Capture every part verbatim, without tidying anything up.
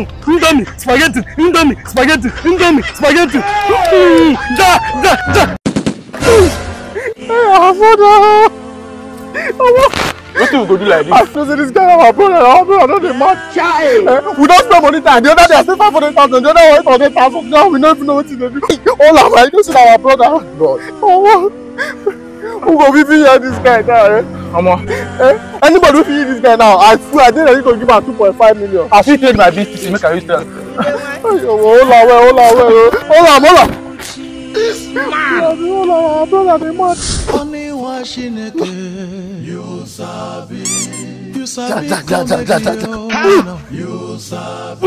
Indomie, spaghetti, Indomie, spaghetti, Indomie, spaghetti. Ja, ja, ja. Hey, brother. What do you go do like this? I feel this guy, my brother, my brother, the man. Child. We don't spend money time. The other day I spent five hundred thousand. The other day I spent one hundred thousand. Now we don't even know what to do. All our money goes to our brother. God. Oh, who go be here this guy now? Eh? Mama. Eh? Anybody who feed this guy now? I swear I think I need to give him two point five million. I should trade my business. Make I use that. Hold on, hold on, hold on, hold on, hold on. Man, brother, the man. Only washing it. You sabi, you sabi, you sabi.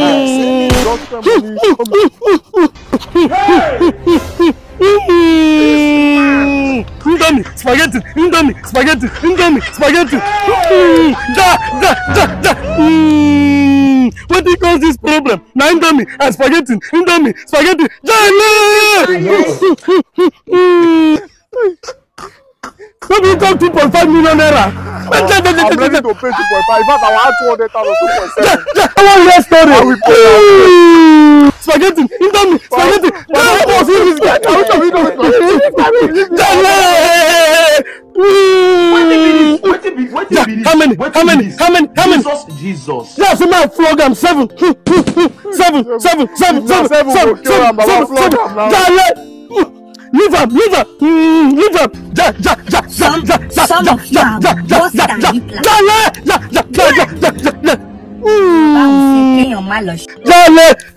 Indomie, spaghetti, Indomie, spaghetti, Indomie, spaghetti. Ja, ja, ja, ja. What do you call this problem? Now Indomie and spaghetti, Indomie, spaghetti. What do you call two point five million naira? I'm ready to pay two point five. In fact, I want two hundred thousand, two point seven. I want your story. I will pay. Spaghetti, Indomie, spaghetti. I want to see this guy. I want to see this guy. What did it? What did it? How many? How many? How many? How many? Jesus, Jesus. Yeah, so my flog am seven, seven, seven, seven, seven, seven, seven, seven. Leave up, leave up, leave up. Ja, ja, ja, ja, ja, ja, Some ja, of you ja, are ja, ja, worse ja, than ja, Hitler. ja, ja, ja, ja, ja, ja, ja, ja. Báwo ṣe kéèyàn má lọ ṣe. Jale.